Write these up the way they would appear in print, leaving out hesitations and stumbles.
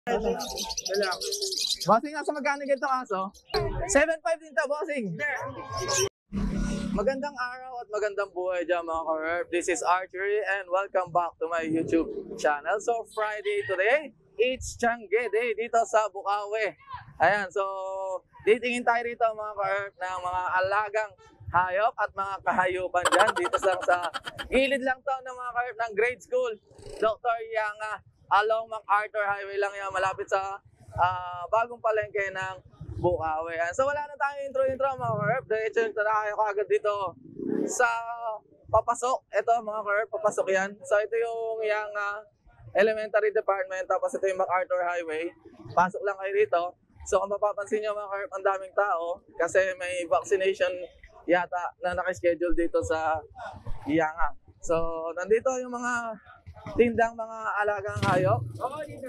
Bossing, nasa magkano ganito aso? 7.5 din to, bossing. Magandang araw at magandang buhay dyan mga ka-herb. This is Archery and welcome back to my YouTube channel. So Friday today, it's Tiangge Day dito sa Bukawi. Ayan, so titingin tayo rito mga ka-herb ng mga alagang hayop at mga kahayupan dyan. Dito sa gilid lang to ng mga ka-herb ng grade school. Dr. Yanga, along MacArthur Highway lang yan, malapit sa bagong palengke ng Bukawi. So wala na tayong intro mga ka-herb. Diretso na tayo kagad dito sa papasok. Ito mga ka-herb, papasok yan. So ito yung Yanga Elementary Department, tapos ito yung MacArthur Highway. Pasok lang kayo dito. So kung mapapansin nyo mga ka-herb, ang daming tao kasi may vaccination yata na nakaschedule dito sa Yanga. So nandito yung mga tindang mga alagang hayop. Oo, dito.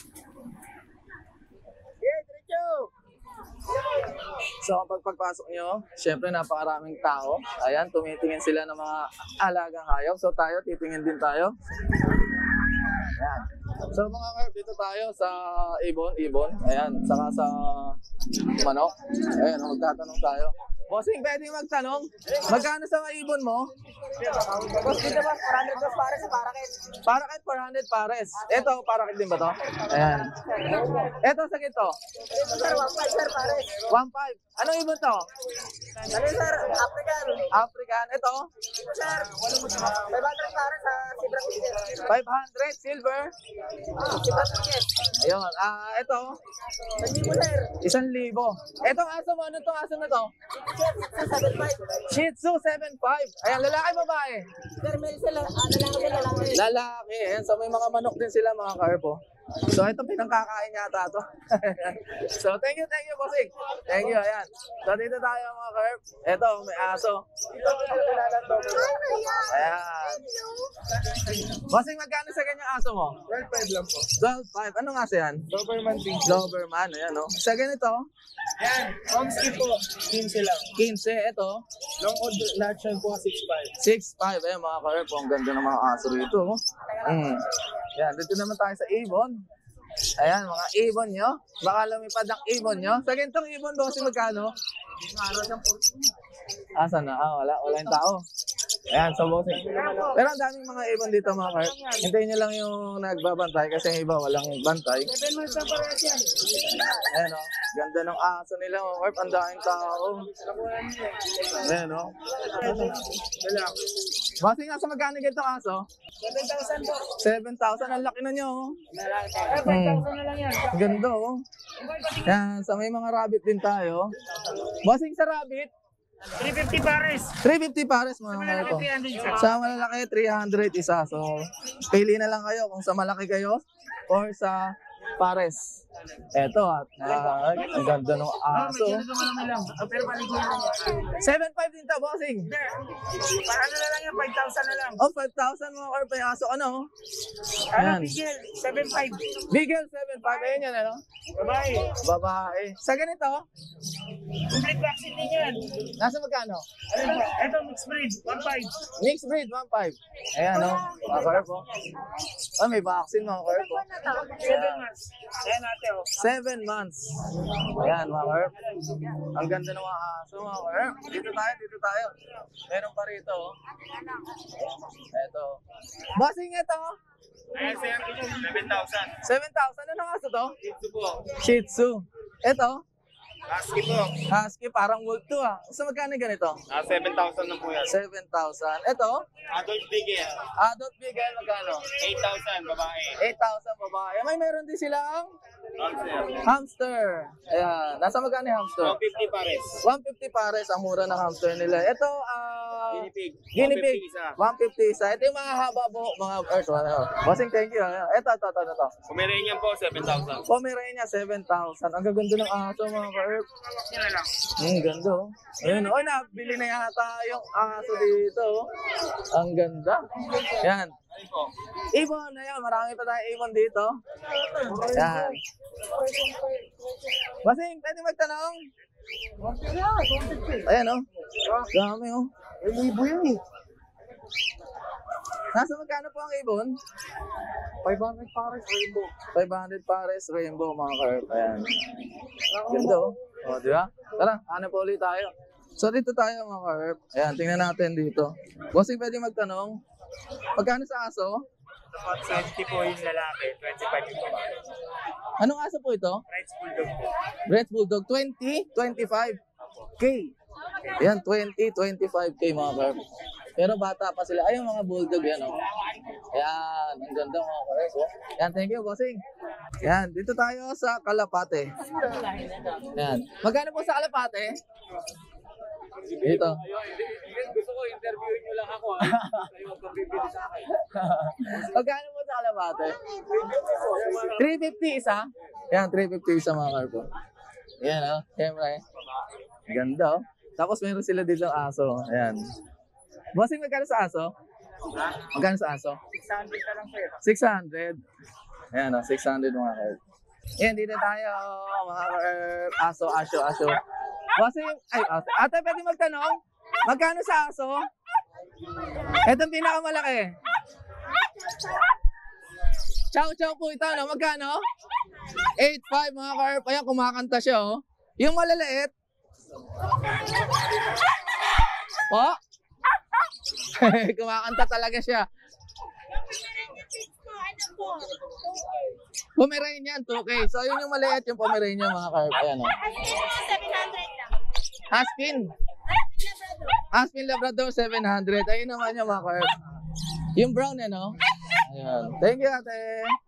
Yeah, diretso! So pagpasok nyo, syempre napakaraming tao. Ayan, tumitingin sila ng mga alagang hayop. So tayo, titingin din tayo. Ayan. So mga ka-herb, dito tayo sa ibon. Ayan, saka sa manok. Ayan, magtatanong tayo. Bossing, pwede magtanong? Magkano sa mga ibon mo? Boss, dito boss, 400 boss pares sa parakit. Parakit 400 pares. Ito, parakit din ba to? Ayan. Ito sa gito? Ito sir, 1.5 sir pares. 1.5. Anong ibon to? Ano sir, African. African. Ito? Ito sir, 500 pares sa Sibra Ticket. 500 silver. Sibra Ticket. Ayun. Ito? 1,000 sir. 1,000. Etong aso mo, ano tong aso na to? Shih Tzu 7.5. Ayan, lalaki babae? Sir, meron sila, lalaki. Lalaki. Ayan, so may mga manok din sila mga ka-herb. So ito pinangkakain yata to. So thank you bossing. Thank you, ayan. So dito tayo mga ka-herb. Ito, may aso. Ayan. Bossing, magkano sa ganyang aso mo? 12.5 lang po. 12.5. Anong aso yan? Doberman Pink. Doberman, ayan o. Sa ganito? Yan, Homesky po, 15 lang. 15. Ito? Long old large yan po, 6.5. 6.5. Ayan mga ka-herb. Ang ganda ng mga aso rito. Yan, dito naman tayo sa ibon. Ayan, mga ibon nyo. Baka lumipad ang ibon nyo. Sa ganitong ibon, bossing, magkano? Asan na? Wala yung tao. Ayan, so bossing. Pero ang daming mga ibon dito mga ka-herb. Hintayin nyo lang yung nagbabantay kasi yung iba walang bantay. 7 months na pares yan. Ayan o, ganda ng aso nila mga ka-herb. Ang daming tao. Ayan o. Bossing, nasa magkano ganitong aso? 7,000 po. 7,000. Ang laki na nyo. 5,000 na lang yan. Ganda oh. Yan, sa may mga rabbit din tayo. Bossing, sa rabbit, 350 pares. 350 pares mga mga ito. 300 isa. Sa malalaki, 300 isa. So, pili na lang kayo kung sa malaki kayo or sa pares. Eto at ang ganda ng aso. Pero maligo lang. 7.5 din to, bossing. Para ano na lang yan, 5,000 na lang. Oh, 5,000 mga karpa yung aso. Ano? Ano, Ayan. Bigel, 7,500. Bigel, 7.5. Ayan yan, ano? Babae. Babae. Sa ganito, Complete vaccine din yan. nasa magkano? Ano ba? Ito, mixed breed, 1,500. Mixed breed, 1.5. Ayan, no? Mga karpo. Oh, may vaccine, mga karpo. 7 months. Ayan natin, oh. 7 months. Ayan, mga karp. Ang ganda ng mga aso, mga karp. Dito tayo. Meron pa rito, oh. Ito. Bossing, ito. Ayan sir, 7,000. 7,000. Anong aso to? Dito po. Shih Tzu. Ito. Husky po. Husky, parang wolf to, ah. So, magkano ganito? 7,000 lang po yan. 7,000. Ito. Adult bigel. Adult bigel, magkano? 8,000 babae. 8,000 babae. May meron din silang Hamster. hamster. Ayan. Nasa magkano yung hamster? 150 pares. 150 pares. Ang mura ng hamster nila. Ito, Guinea pig. Guinea pig. 150 isa. 150 isa. Ito yung mga haba po, mga earth. Bossing, thank you. Ito. Pomeranian po, 7,000. Pomerania, 7,000. Ang gaganda ng aso, mga ka-earth. Yan na lang. Ganda, oh. Ayun, oh, nabili na yata yung aso dito. Oh. Ang ganda. Yan. Ibon, ayan. Marami pa tayong ibon dito. Yan. Bossing, pwede magtanong? Ayan, oh. Dami, oh. Libo yan eh. Nasa magkano po ang ibon? 500 pares, rainbow. 500 pares, rainbow mga ka-herb. Ayan. Ganda oh. O, di ba? Tara, hanap po ulit tayo. So, dito tayo mga ka-herb. Ayan, tingnan natin dito. Bossing, pwede magtanong. Magkano sa aso? 20 po yung lalaki, 25 yung babae. Anong aso po ito? Rights Bulldog po. Red Bulldog, 20, 25K. Ayan, 20, 25K mga ka-herb. Pero bata pa sila. Ay, yung mga bulldog yan, oh. Ayan, ang ganda mga ka-herb. Oh. Ayan, thank you, bossing. Ayan, dito tayo sa Kalapate. Ayan. Magkano po sa Kalapate? Dito. Gusto ko, interviewin nyo lang ako. Kayo magpapibili sa akin. Magkano po sa Kalapate? 350 isa? Ayan, 350 isa mga ka-herb. Ayan, oh. Siyempre. Ganda, oh. Tapos meron sila dito ng aso. Ayan. Bossing, magkano sa aso? Magkano sa aso? 600 na lang sir. 600. Ayan o, 600 mga ka-herb. Ayan, dito tayo mga ka-herb. Aso. Bossing, ay, ate, pwede magtanong? Magkano sa aso? Itong pinakamalaki. Chow po ito, no? Magkano? 8.5 mga ka-herb. Ayan, kumakanta siya, oh. Yung malaliit. Po? Kumakanta talaga siya. Pomeranian, 2K. So, yun yung maliit yung Pomeranian, mga ka-herb. Ayan, oh. 700 lang. Aspin Labrador, 700. Ayun naman yung mga ka-herb. Yung brown, no? Ayan. Thank you, ate.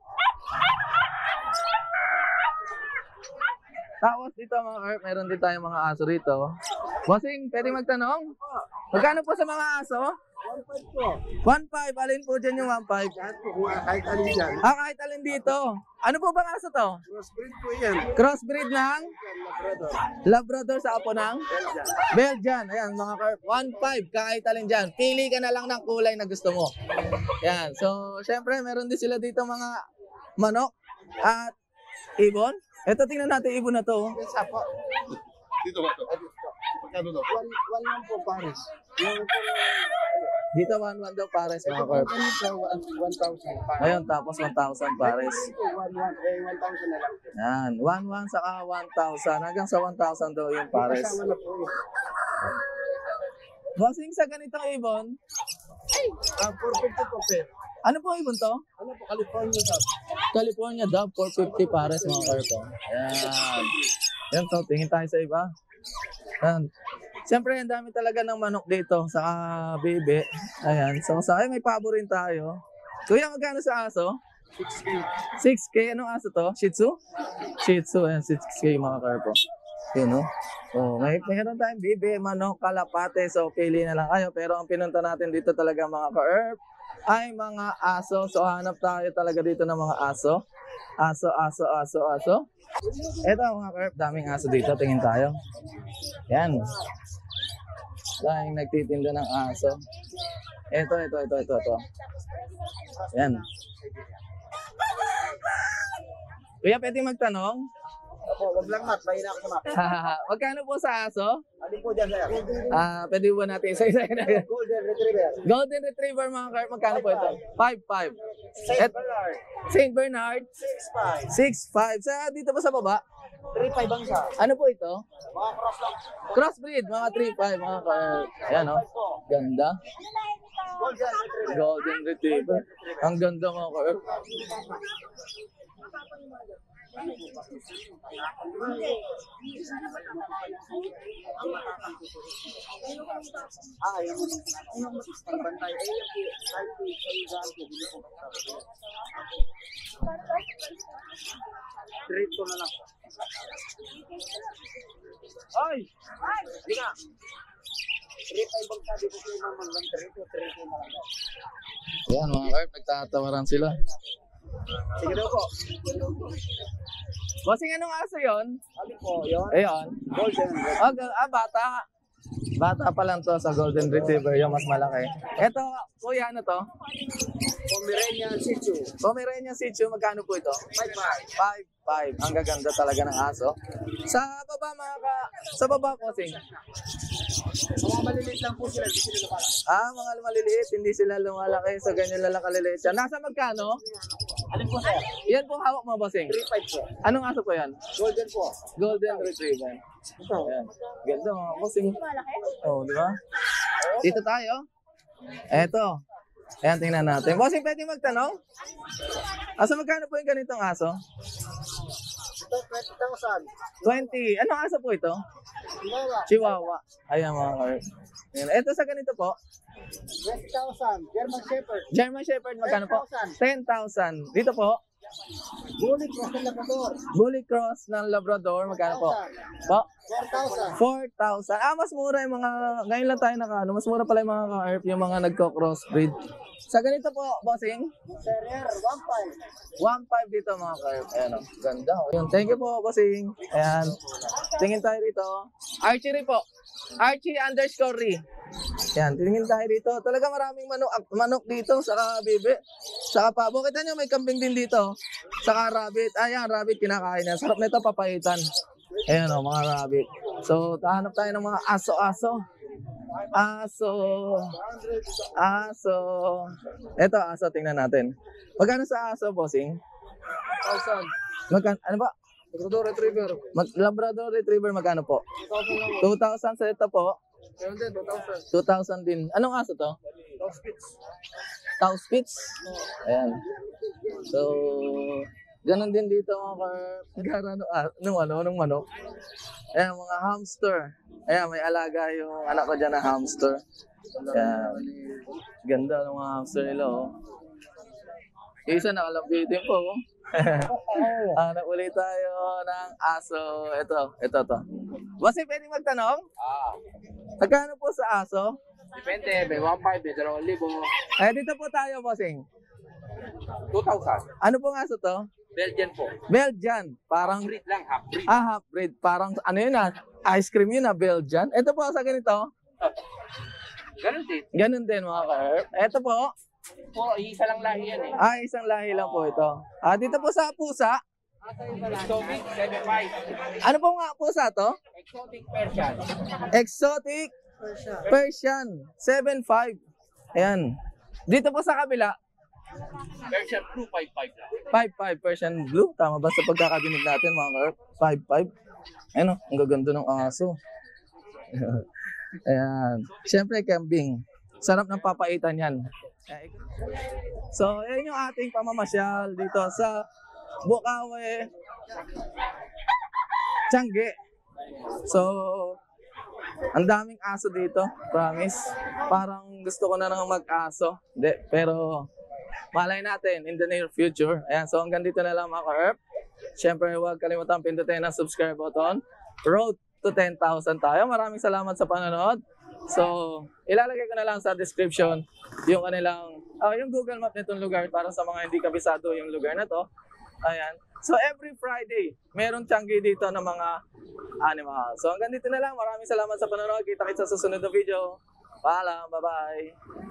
Tapos dito mga ka-herb, meron din tayong mga aso rito. Bossing, pwede magtanong? Magkano po sa mga aso? 1.5 po. 1.5. Alin po dyan yung 1.5? Lahat po, kahit alin dyan. Kahit alin dito. Ano po bang aso to? Crossbreed po yan. Crossbreed ng Labrador. Labrador sa apo ng Belgian. Belgian. Ayan mga ka-herb. 1.5 kahit alin dyan. Pili ka na lang ng kulay na gusto mo. Ayan. So, syempre, meron din sila dito mga manok at ibon. Ito, tingnan natin ibon na to. Isa po. Dito ba ito? Magkano daw? 1 lang po pares. Yung po, Dito 1.1 daw pares mga ka-herb. ganito, 1,000 pares. Ayun, tapos 1,000 pares. 1,000 na lang po. Yan, 1.1 saka 1,000. Hanggang sa 1,000 daw yung pares. Kasama na po yun. Bossing, sa ganitong ibon, 450 po pe. ano po ibon to? Ano po, California daw. California Dove, 450 pares mga ka-herb. Ayan. Yan to, tingin tayo sa iba. Ayan. Siyempre, ang dami talaga ng manok dito, saka bebe. Ayan. So, sa may pabo rin tayo. Kuya, magkano sa aso? 6K. 6K. Anong aso to? Shih Tzu? Shih Tzu. Ayan, 6K mga ka-herb. Yun, no? Oh, mayroon tayong bebe, manok, kalapate. So, pili na lang kayo. Pero ang pinunta natin dito talaga mga ka-herb ay mga aso. So, hanap tayo talaga dito ng mga aso. Aso. Ito mga ka-herb, daming aso dito. Tingin tayo. Yan. Daming nagtitinda ng aso. Ito. Yan. Kuya, pwede magtanong? Opo, wag lang mat. Mahina ako sa mat. Magkano po sa aso? Alin po dyan, sir? Pwede ba natin isa-isa na? Golden Retriever. Golden Retriever mga ka-herb, magkano po ito? 5.5. Saint Bernard. St. Bernard, 6.5. 6.5. Sa dito ba sa baba? 3.5 ang isa. Ano po ito? Mga cross lang. Crossbreed, mga 3.5 mga ka-herb. Ayan o. Ganda. Golden Retriever. Golden Retriever. Ang ganda mga ka-herb. Yung bantay. Kahit po kayo daan po, hindi po Trade ko na lang. Ay! Hindi nga. 3.5 ang sabi ko kayo mamang lang. 3 na lang. Ayan mga ka-herb, nagtatawaran sila. Sige daw po. Bossing, anong aso yun? Ano po, yun? Ayun. Golden Retriever. Bata. Bata pa lang to sa Golden Retriever, yung mas malaki. Ito, kuya, ano to? Pomeranian Shih Tzu. Pomeranian Shih Tzu, magkano po ito? 5.5. 5.5. Ang gaganda talaga ng aso. Sa baba, bossing. Mga maliliit lang po sila. Hindi sila lumalaki. Mga maliliit, hindi sila lumalaki. So, ganyan lang kaliliit siya. Nasa magkano? Alin po sir? Yan po hawak mo, bossing. 3.5 po. Anong aso po yan? Golden po. Golden Retriever. Ayan. Ganda mga bossing. Oh, di ba? Dito tayo. Eto. Ayan, tingnan natin. Bossing, pwede magtanong? Asa magkano po yung ganitong aso? Ito, 20,000. 20. Anong aso po ito? Chihuahua. Chihuahua. Ayan mga herb. Ayan. Ito sa ganito po. 20,000. German Shepherd. German Shepherd, magkano po? 10,000. 10,000. Dito po. Bully Cross ng Labrador. Bully Cross ng Labrador, magkano po? Po? 4,000. 4,000. Mas mura yung mga, ngayon lang tayo mas mura pala yung mga ka-herp, yung mga nagko-crossbreed. Sa ganito po, bossing, Terrier, 1.5. 1,500 dito mga ka-herp. Ayan o, ganda. Ayun, thank you po, bossing. Ayan, tingin tayo dito. Archery po. Archie_Re. Yan, tingin tayo dito. Talaga maraming manok dito, saka bibi, saka pabo. Kita nyo, may kambing din dito. Saka rabbit. Ayan, rabbit kinakain yan. Sarap nito, papaitan. Ayan o, mga rabbit. So, tahanap tayo ng mga aso-aso. Aso. Ito, aso, tingnan natin. Magkano sa aso, bossing? 1,000. Magkano, ano ba? Labrador Retriever. Labrador Retriever, magkano po? 2,000 sa ito po. Meron din, 2,000. 2,000 din. Anong aso to? Tau Spitz. Ayan. So, ganun din dito mga nung manok. Ayan, mga hamster. Ayan, may alaga yung anak ko dyan na hamster. Ayan. Ganda ng mga hamster nila, oh. Yung isa nakalambitin po, oh. Hanap ulit tayo ng aso. Ito to. Bossy, pwede magtanong? Magkano po sa aso? Depende, may 1.5, may 2,000. Dito po tayo, bossing. 2,000. Ano pong aso to? Belgian po. Belgian. Parang, Breed lang, half breed. half breed. Parang, ano yun ice cream yun Belgian. Ito po sa ganito. Ganun din. Ganun din mga ka-herp. Ito po. Isa lang lahi yan eh. Isang lahi lang po ito. Dito po sa pusa. Exotic, 7.5. Ano po nga pusa to? Exotic Persian. Exotic Persian. 7.5. Ayan. Dito po sa kabila. Persian Blue, 5.5 lang. 5.5 Persian Blue. Tama ba sa pagkakabinig natin mga ka-herp? 5.5. Ayan o. Ang gaganda ng aso. Ayan. Siyempre kambing. Sarap ng papaitan yan. So, yan yung ating pamamasyal dito sa Bukawe, Tiangge. So, ang daming aso dito, promise. Parang gusto ko na nang mag-aso. Hindi, pero malay natin in the near future. Ayan, so hanggang dito na lang mga ka-herp. Siyempre, huwag kalimutan pindutin ang subscribe button. Road to 10,000 tayo. Maraming salamat sa panonood. So, ilalagay ko na lang sa description yung kanilang, yung Google Map nitong lugar para sa mga hindi kabisado yung lugar na to. Ayan. So, every Friday, meron Tiangge dito ng mga animal. So, hanggang dito na lang. Maraming salamat sa panonood. Kita-kits sa susunod na video. Paalam. Bye-bye.